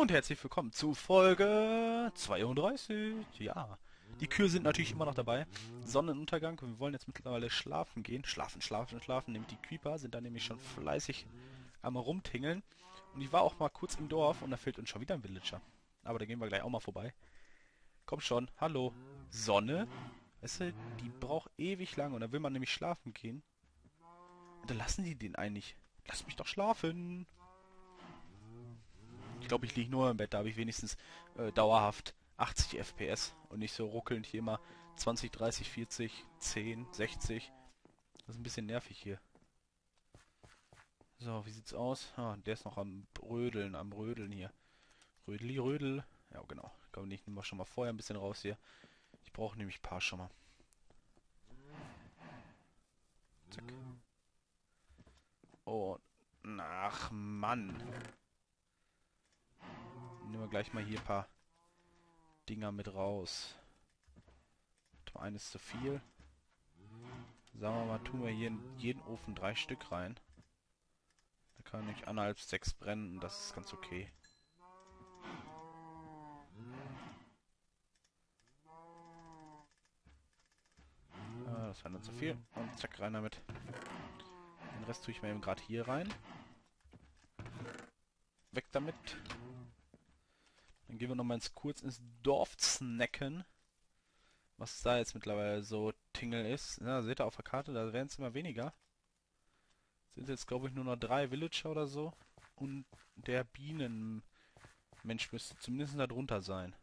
Und herzlich willkommen zu Folge 32. Ja, die Kühe sind natürlich immer noch dabei. Sonnenuntergang. Wir wollen jetzt mittlerweile schlafen gehen. Schlafen, schlafen, schlafen. Nämlich die Creeper sind da nämlich schon fleißig am Rumtingeln. Und ich war auch mal kurz im Dorf und da fehlt uns schon wieder ein Villager. Aber da gehen wir gleich auch mal vorbei. Komm schon, hallo. Sonne? Weißt du, die braucht ewig lang und da will man nämlich schlafen gehen. Und da lassen die den eigentlich. Lass mich doch schlafen. Ich glaube, ich liege nur im Bett, da habe ich wenigstens dauerhaft 80 FPS und nicht so ruckelnd hier immer 20, 30, 40, 10, 60. Das ist ein bisschen nervig hier. So, wie sieht's aus? Ah, der ist noch am Rödeln hier. Rödeli, Rödel. Ja, genau. Ich glaube, ich nehme schon mal vorher ein bisschen raus hier. Ich brauche nämlich ein paar schon mal. Zack. Und, ach Mann. Nehmen wir gleich mal hier ein paar Dinger mit raus. Eines zu viel. Sagen wir mal, tun wir hier in jeden Ofen 3 Stück rein. Da kann nicht anderthalb 6 brennen und das ist ganz okay. Das war nur zu viel. Und zack, rein damit. Den Rest tue ich mir eben gerade hier rein. Weg damit. Dann gehen wir noch mal kurz ins Dorf snacken. Was da jetzt mittlerweile so Tingle ist. Ja, seht ihr auf der Karte, da werden es immer weniger. Sind jetzt, glaube ich, nur noch 3 Villager oder so. Und der Bienenmensch müsste zumindest da drunter sein.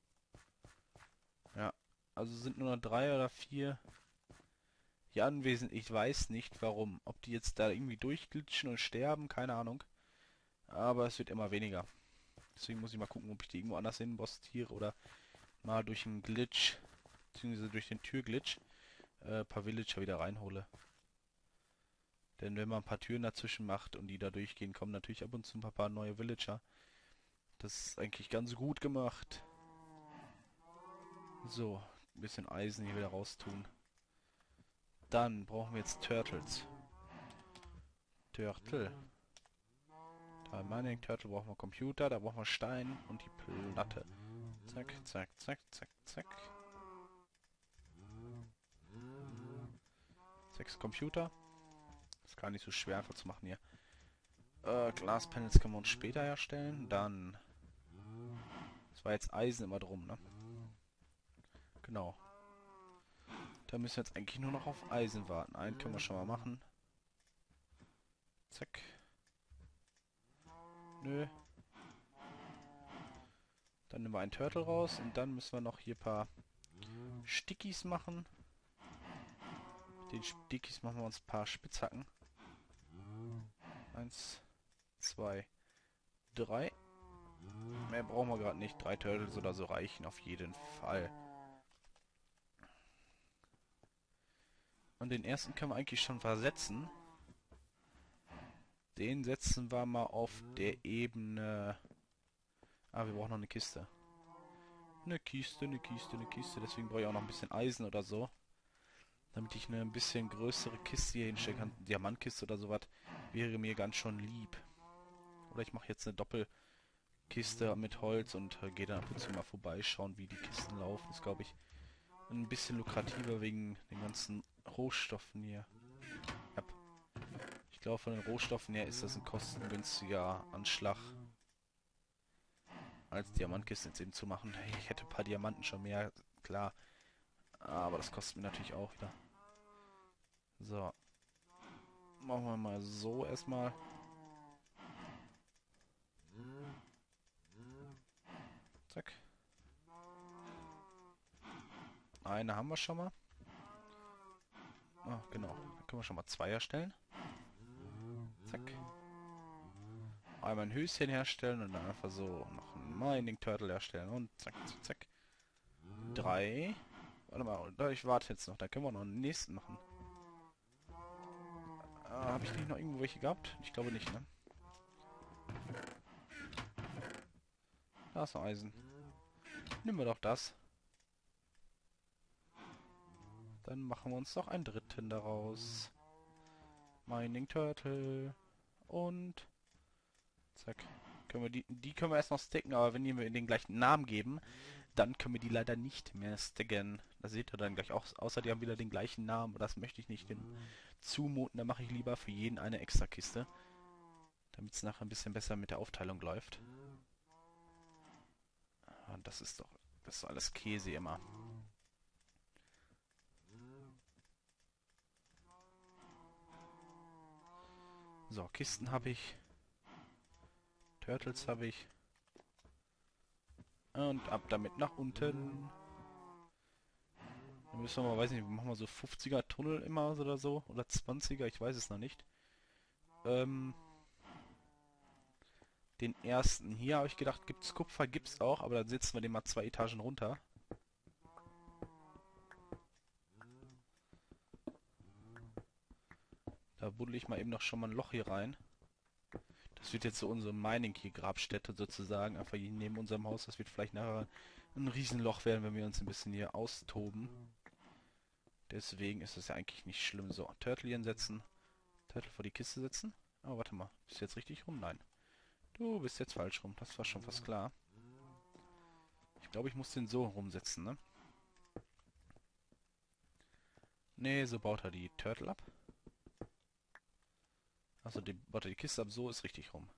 Ja, also sind nur noch 3 oder 4 hier anwesend. Ich weiß nicht warum. Ob die jetzt da irgendwie durchglitschen und sterben, keine Ahnung. Aber es wird immer weniger. Deswegen muss ich mal gucken, ob ich die irgendwo anders hinbostiere oder mal durch einen Glitch, beziehungsweise durch den Türglitch, ein paar Villager wieder reinhole. Denn wenn man ein paar Türen dazwischen macht und die da durchgehen, kommen natürlich ab und zu ein paar neue Villager. Das ist eigentlich ganz gut gemacht. So, ein bisschen Eisen hier wieder raustun. Dann brauchen wir jetzt Turtles. Turtle. Da Mining Turtle brauchen wir Computer, da brauchen wir Stein und die Platte. Zack, zack, zack, zack, zack. 6 Computer. Ist gar nicht so schwer einfach zu machen hier. Glaspanels können wir uns später herstellen. Dann. Das war jetzt Eisen immer drum, ne? Genau. Da müssen wir jetzt eigentlich nur noch auf Eisen warten. Einen können wir schon mal machen. Zack. Nö. Dann nehmen wir einen Turtle raus und dann müssen wir noch hier ein paar Stickies machen. Mit den Stickies machen wir uns ein paar Spitzhacken. 1, 2, 3. Mehr brauchen wir gerade nicht. 3 Turtles oder so reichen auf jeden Fall. Und den ersten können wir eigentlich schon versetzen. Den setzen wir mal auf der Ebene. Ah, wir brauchen noch eine Kiste. Eine Kiste, eine Kiste, eine Kiste. Deswegen brauche ich auch noch ein bisschen Eisen oder so. Damit ich eine ein bisschen größere Kiste hier hinstellen kann. Diamantkiste oder sowas. Wäre mir ganz schon lieb. Oder ich mache jetzt eine Doppelkiste mit Holz und gehe dann ab und zu mal vorbeischauen, wie die Kisten laufen. Ist, glaube ich, ein bisschen lukrativer wegen den ganzen Rohstoffen hier. Ja. Ich glaube, von den Rohstoffen her ist das ein kostengünstiger Anschlag, als Diamantkisten jetzt eben zu machen. Ich hätte ein paar Diamanten schon mehr, klar. Aber das kostet mir natürlich auch wieder. So. Machen wir mal so erstmal. Zack. Eine haben wir schon mal. Ah, genau. Dann können wir schon mal 2 erstellen. Zack. Einmal ein Höschen herstellen und dann einfach so noch einen Mining Turtle herstellen. Und zack, zack, zack. 3. Warte mal, ich warte jetzt noch. Da können wir noch einen nächsten machen. Habe ich nicht noch irgendwo welche gehabt? Ich glaube nicht, ne? Da ist noch Eisen. Nehmen wir doch das. Dann machen wir uns doch einen dritten daraus. Mining Turtle. Und zack. Können wir die können wir erst noch stacken, aber wenn wir den gleichen Namen geben, dann können wir die leider nicht mehr stacken. Das seht ihr dann gleich auch, außer die haben wieder den gleichen Namen. Das möchte ich nicht zumuten. Da mache ich lieber für jeden eine extra Kiste, damit es nachher ein bisschen besser mit der Aufteilung läuft. Und das ist alles Käse immer. So, Kisten habe ich. Turtles habe ich. Und ab damit nach unten. Dann müssen wir mal, weiß nicht, machen wir so 50er Tunnel immer oder so. Oder 20er, ich weiß es noch nicht. Den ersten hier habe ich gedacht, gibt's Kupfer, gibt's auch, aber dann setzen wir den mal 2 Etagen runter. Da buddel ich mal eben noch schon mal ein Loch hier rein. Das wird jetzt so unsere Mining hier Grabstätte sozusagen, einfach hier neben unserem Haus. Das wird vielleicht nachher ein Riesenloch werden, wenn wir uns ein bisschen hier austoben. Deswegen ist es ja eigentlich nicht schlimm. So, Turtle hier hinsetzen. Turtle vor die Kiste setzen. Oh, warte mal. Bist du jetzt richtig rum? Nein. Du bist jetzt falsch rum. Das war schon fast klar. Ich glaube, ich muss den so rumsetzen, ne? Ne, so baut er die Turtle ab. Also baut er die Kiste ab. So ist richtig rum.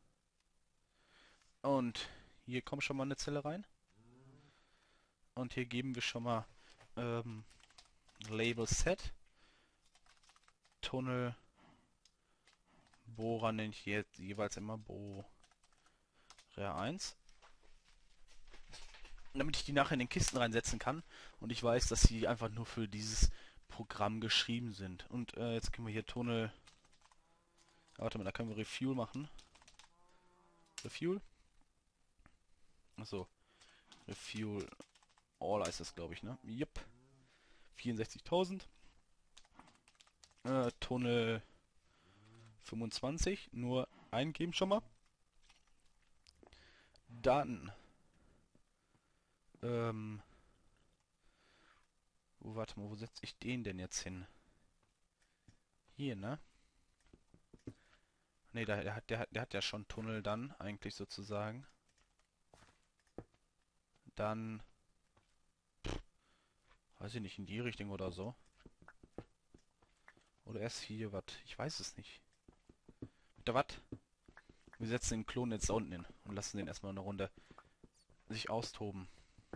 Und hier kommt schon mal eine Zelle rein. Und hier geben wir schon mal Label Set. Tunnel. Bohrer nenne ich jetzt jeweils immer Bohrer 1. Damit ich die nachher in den Kisten reinsetzen kann. Und ich weiß, dass sie einfach nur für dieses Programm geschrieben sind. Und jetzt können wir hier Tunnel... Warte mal, da können wir Refuel machen. Refuel? Achso. Refuel All heißt das, glaube ich, ne? Jupp. 64.000. Tunnel 25. Nur eingeben schon mal. Dann. Warte mal, wo setze ich den denn jetzt hin? Hier, ne? Ne, der hat ja schon Tunnel dann, eigentlich sozusagen. Dann, weiß ich nicht, in die Richtung oder so. Oder erst hier, was? Ich weiß es nicht. Mit der was? Wir setzen den Klon jetzt da unten hin und lassen den erstmal eine Runde sich austoben.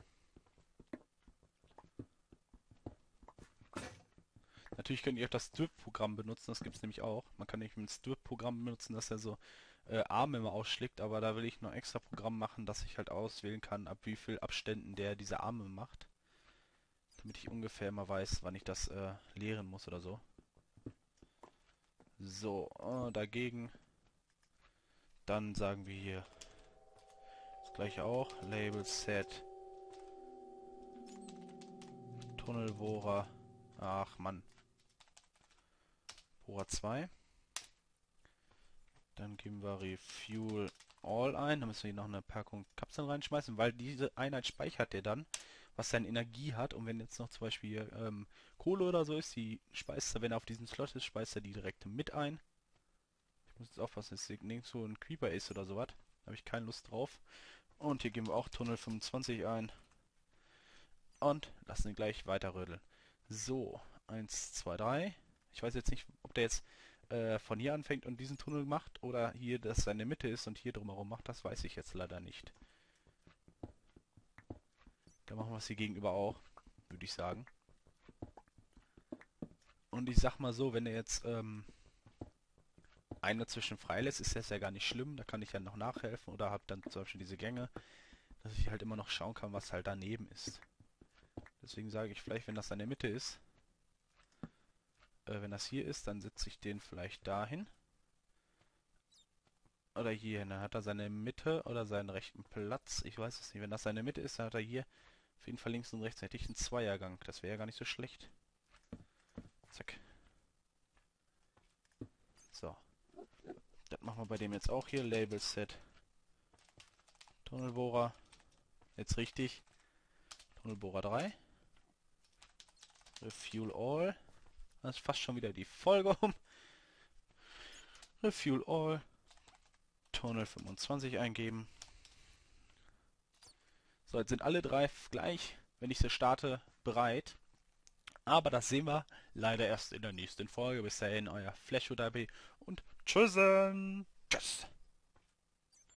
Natürlich könnt ihr auch das Strip-Programm benutzen, das gibt es nämlich auch. Man kann nicht mit dem Strip-Programm benutzen, dass er so Arme immer ausschlägt, aber da will ich noch extra Programm machen, dass ich halt auswählen kann, ab wie viel Abständen der diese Arme macht. Damit ich ungefähr mal weiß, wann ich das leeren muss oder so. So, dagegen. Dann sagen wir hier das gleiche auch. Label Set. Tunnelbohrer. Ach Mann. Bohrer 2. Dann geben wir Refuel All ein. Dann müssen wir hier noch eine Packung Kapseln reinschmeißen, weil diese Einheit speichert der dann, was seine Energie hat. Und wenn jetzt noch zum Beispiel Kohle oder so ist, die speist er, wenn er auf diesem Slot ist, speist er die direkt mit ein. Ich muss jetzt aufpassen, dass es nirgends so ein Creeper ist oder sowas. Da habe ich keine Lust drauf. Und hier geben wir auch Tunnel 25 ein. Und lassen ihn gleich weiter rödeln. So, 1, 2, 3. Ich weiß jetzt nicht, ob der jetzt von hier anfängt und diesen Tunnel macht oder hier, dass seine Mitte ist und hier drumherum macht. Das weiß ich jetzt leider nicht. Dann machen wir es hier gegenüber auch, würde ich sagen. Und ich sag mal so, wenn er jetzt einen dazwischen freilässt, ist das ja gar nicht schlimm. Da kann ich ja noch nachhelfen oder habe dann zum Beispiel diese Gänge, dass ich halt immer noch schauen kann, was halt daneben ist. Deswegen sage ich vielleicht, wenn das in der Mitte ist, wenn das hier ist, dann setze ich den vielleicht dahin. Oder hier, dann hat er seine Mitte oder seinen rechten Platz. Ich weiß es nicht. Wenn das seine Mitte ist, dann hat er hier auf jeden Fall links und rechts hätte ich einen Zweiergang. Das wäre ja gar nicht so schlecht. Zack. So. Das machen wir bei dem jetzt auch hier. Label Set. Tunnelbohrer. Jetzt richtig. Tunnelbohrer 3. Refuel All. Das ist fast schon wieder die Folge um. Refuel All. Tunnel 25 eingeben. So, jetzt sind alle drei gleich, wenn ich sie starte, bereit. Aber das sehen wir leider erst in der nächsten Folge. Bis dahin, euer Flasho dabei und tschüssen. Tschüss.